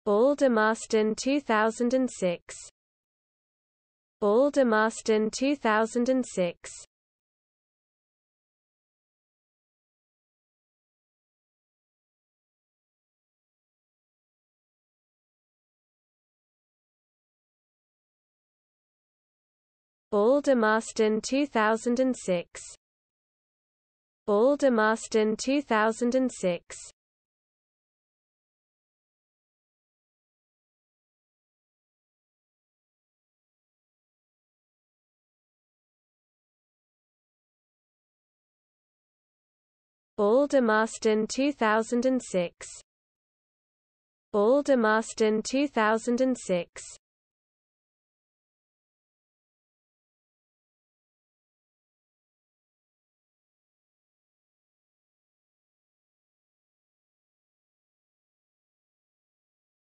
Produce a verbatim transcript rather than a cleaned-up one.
Aldermaston two thousand six. Aldermaston two thousand six. Aldermaston two thousand six. Aldermaston two thousand six. Aldermaston two thousand six. Aldermaston two thousand six.